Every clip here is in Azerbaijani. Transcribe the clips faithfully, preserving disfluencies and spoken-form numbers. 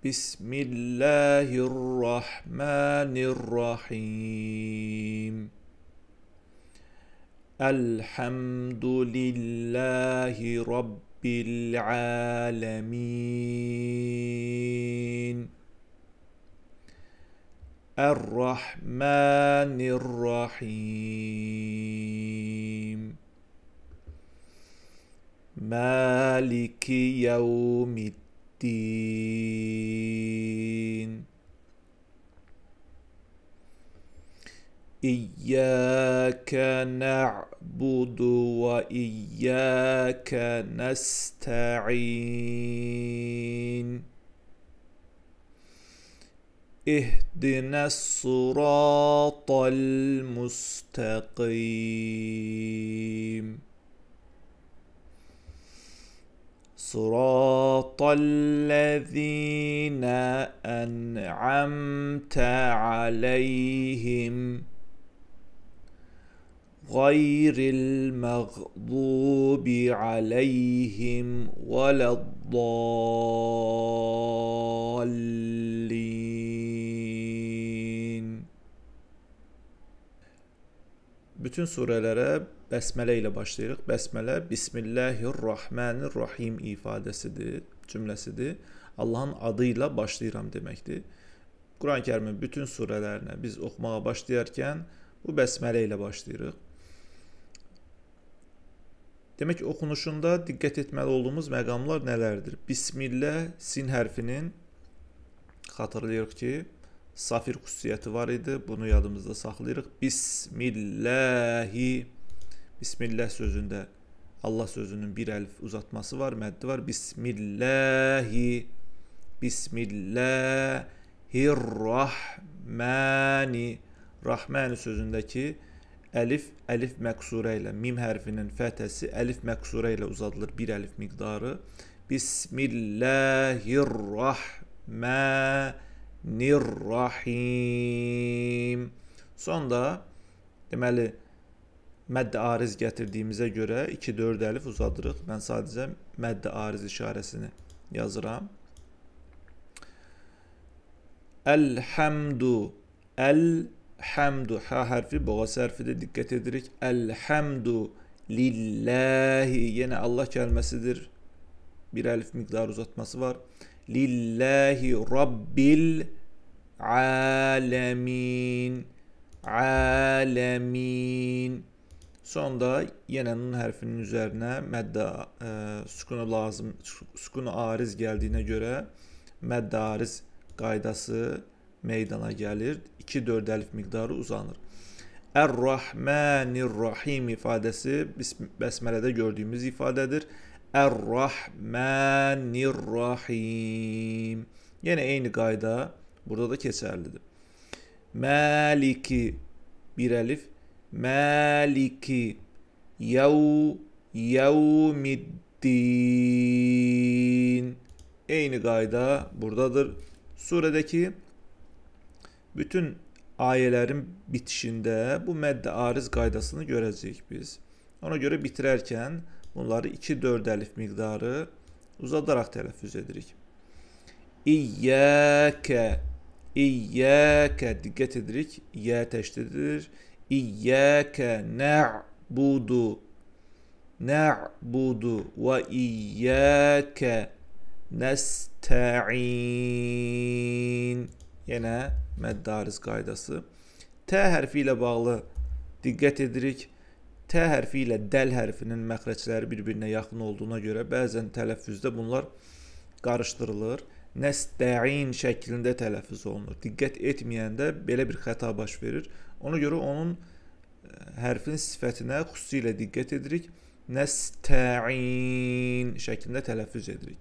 Bismillahirrahmanirrahim. Elhamdülillahi Rabbil alemin. Errahmanirrahim. Maliki yevmiddin. İyyâke na'budu ve iyyâke nesta'in. İhdines sıratal mustakim. Sıratallezîne en'amte aleyhim. Gayril mağdubi aleyhim veleddallin. Bütün surelere besmele ile başlayırıq. Besmele Bismillahirrahmanirrahim ifadəsidir, cümləsidir. Allahın adıyla başlayıram deməkdir. Quran-ı Kərimin bütün surələrinə biz oxumağa başlayarkən bu besmele ile başlayırıq. Demək, oxunuşunda diqqət etməli olduğumuz məqamlar nələrdir? Bismillah sin hərfinin, xatırlayırıq ki, safir xüsusiyyəti var idi. Bunu yadımızda saxlayırıq. Bismillahi, Bismillah sözündə Allah sözünün bir əlif uzatması var, məddi var. Bismillahi, Bismillahirrahmani, Rahmani sözündəki əlif, əlif məqsurə ilə, mim hərfinin fətəsi əlif məqsurə ilə uzadılır, bir əlif miqdarı. Bismillahirrahmanirrahim. Sonra, deməli, mədd-i ariz gətirdiyimizə görə iki dörd əlif uzadırıq. Mən sadəcə mədd-i ariz işarəsini yazıram. Elhamdu, Elhamdu, ha hərfi boğaz hərfidir, diqqət edirik. Elhamdu lillahi, yenə Allah kəlməsidir. Bir əlif miqdarı uzatması var. Lillahi Rabbil alemin, alemin. Sonra yenə nun hərfinin üzərinə məddə e, sükunu lazım, sükunu ariz gəldiyinə görə məddə ariz qaydası meydana gəlir. iki dörd əlif miqdarı uzanır. Ər-Rahmanir-Rahim ifadəsi bəsmələdə gördüyümüz ifadədir. Ər-Rahmanir-Rahim. Yenə eyni qayda burada da keçərlidir. Maliki, bir əlif. Maliki yev yevmiddin. Eyni qayda buradadır. Surədəki bütün ayələrin bitişində bu mədd-i ariz qaydasını görəcəyik biz. Ona görə bitirərkən bunları iki dörd əlif miqdarı uzadaraq tələffüz edirik. İyyəkə, İyyəkə, diqqət edirik. İyyə təşdididir. İyyəkə nə'budu, nə'budu və iyyəkə nəstə'in. Yenə mədd-i-ariz qaydası. T hərfi ilə bağlı diqqət edirik. T hərfi ilə dəl hərfinin məxrəcləri bir-birinə yaxın olduğuna görə bəzən tələffüzdə bunlar qarışdırılır. Nəstə'in şəklində tələffüz olunur. Diqqət etməyəndə belə bir xəta baş verir. Ona görə onun hərfin sifətinə xüsusilə diqqət edirik. Nəstə'in şəklində tələffüz edirik.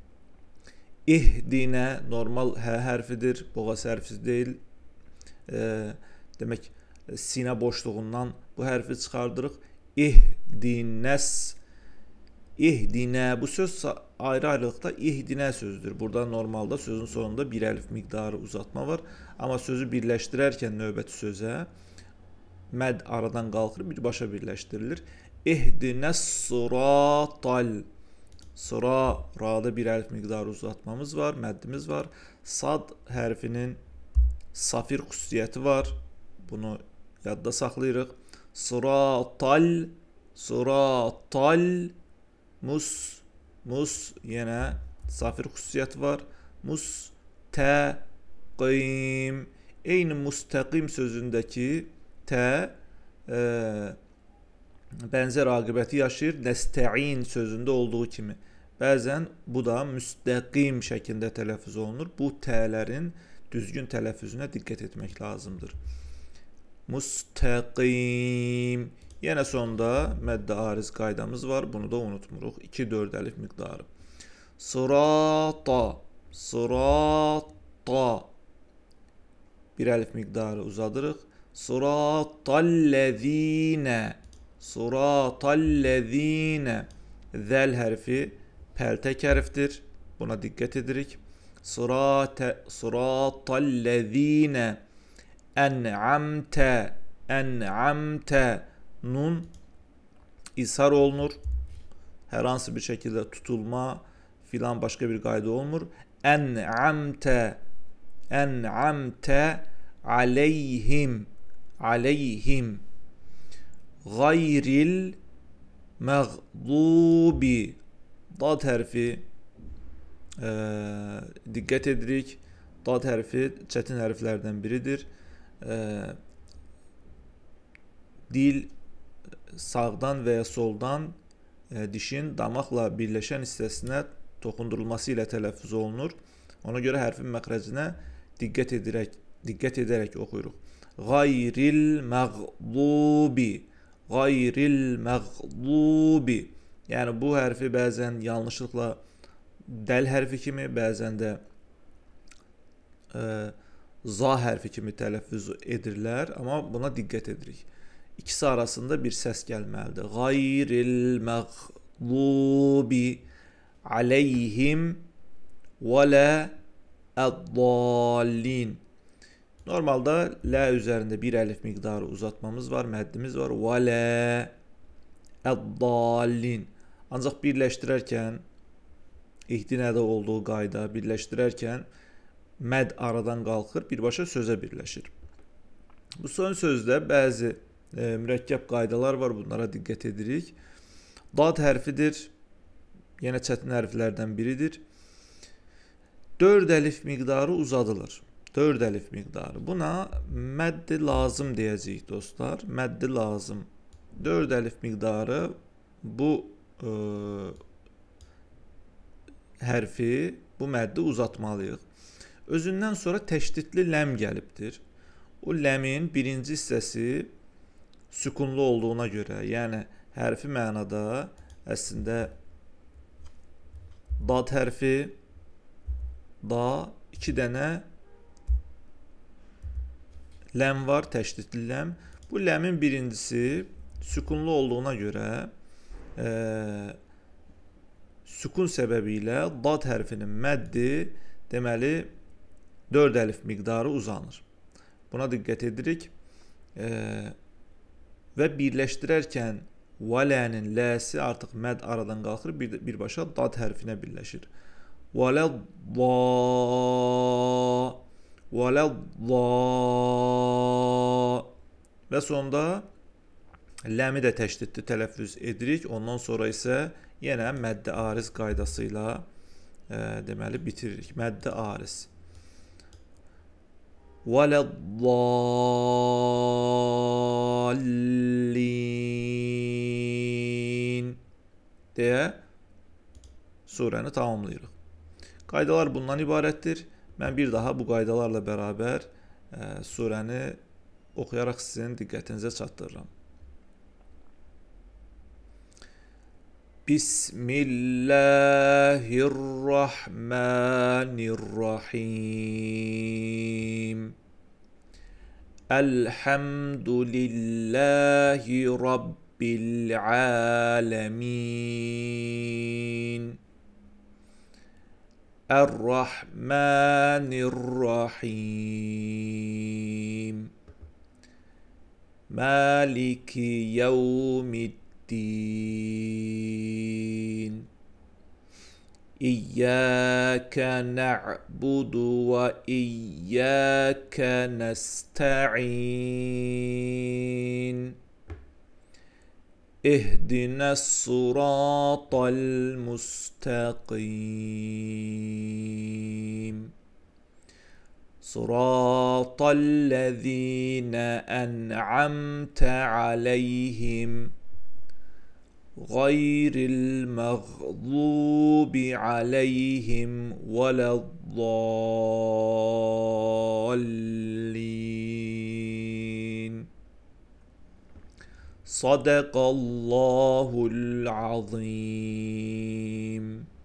İhdinə normal hə hərfidir, boğaz hərfi deyil. E, demək, sinə boşluğundan bu hərfi çıxardırıq. İhdinəs, İhdinə, bu söz ayrı-ayrılıqda İhdinə sözdür. Burada normalda sözün sonunda bir əlif miqdarı uzatma var. Amma sözü birləşdirərkən növbəti sözə məd aradan qalxır, birbaşa birləşdirilir. İhdinəs sıratal, Sıra, ra'da bir əlif miqdarı uzatmamız var, məddimiz var. Sad hərfinin safir xüsusiyyəti var. Bunu yadda saxlayırıq. Sıratal, sıratal, mus, mus yenə safir xüsusiyyəti var. Mustəqim. Eyni mustəqim sözündəki tə e, bənzər aqibəti yaşayır. Nəstəin sözündə olduğu kimi. Bəzən bu da müstəqim şəklində tələffüz olunur. Bu t'lərin düzgün tələffüzünə diqqət etmək lazımdır. Mustəqim. Yenə sonda məddə ariz qaydamız var. Bunu da unutmuruq. iki dörd əlif miqdarı. Sırata, sırata. Bir əlif miqdarı uzadırıq. Sıratallezine, sıratallezine. Zəl hərfi pəltək hərfdir. Buna diqqət edirik. Sıratallezine en'amte, en'amte. Nun ishar olunur. Hər hansı bir şəkildə tutulma filan başqa bir qayda olmur. En'amte, en'amte aleyhim, aleyhim. Gayril məğdubi. Dad hərfi e, diqqət edirik. Dad hərfi çətin hərflərdən biridir. E, dil sağdan və ya soldan e, dişin damaqla birləşən hissəsinə toxundurulması ilə tələffüz olunur. Ona görə hərfin məxrəcinə diqqət edərək, diqqət edərək oxuyuruq. Gayril məğdubi, gayril məğdubi. Yəni bu hərfi bəzən yanlışlıqla dəl hərfi kimi, bəzən də e, za hərfi kimi tələffüz edirlər, amma buna diqqət edirik. İkisi arasında bir səs gəlməlidir. Gayril məğdubi aleyhim və lə əd-dallin. Normalda lə üzərində bir əlif miqdarı uzatmamız var, məddimiz var. Və lə əd-dallin. Ancaq birləşdirərkən, ihdinədə olduğu qayda, birləşdirərkən məd aradan qalxır, birbaşa sözə birləşir. Bu son sözdə bəzi e, mürəkkəb qaydalar var, bunlara diqqət edirik. Dad hərfidir, yenə çətin hərflərdən biridir. dörd əlif miqdarı uzadılır. dörd əlif miqdarı. Buna məddi lazım deyəcəyik dostlar. Məddi lazım. dörd əlif miqdarı bu e, hərfi, bu məddi uzatmalıyıq. Özündən sonra təşdidli ləm gəlibdir. O ləmin birinci hissəsi sükunlu olduğuna görə, yəni hərfi mənada əslində dad hərfi, da, iki dənə ləm var, təşdidli ləm. Bu ləmin birincisi sükunlu olduğuna görə e, sükun səbəbi ilə dad hərfinin məddi deməli dörd əlif miqdarı uzanır. Buna diqqət edirik. E, və birləşdirərkən vələnin ləsi artıq məd aradan qalxır, bir, birbaşa dad hərfinə birləşir. Vələ-dda, vələ-dda. Və sonda ləmi də təşdidli tələffüz edirik. Ondan sonra isə yenə məddi ariz qaydası ilə e, deməli bitiririk. Məddi ariz. Vələd-dallin deyə surəni tamamlayırıq. Qaydalar bundan ibarətdir. Mən bir daha bu qaydalarla bərabər e, surəni oxuyaraq sizin diqqətinizə çatdırıram. Bismillahirrahmanirrahim. Elhamdülillahi Rabbil alemin. Er-Rahmanir-Rahim. Maliki yevmiddin. إياك نعبد وإياك نستعين اهدنا الصراط المستقيم صراط الذين أنعمت عليهم غير المغضوب عليهم ولا الضالين صدق الله العظيم.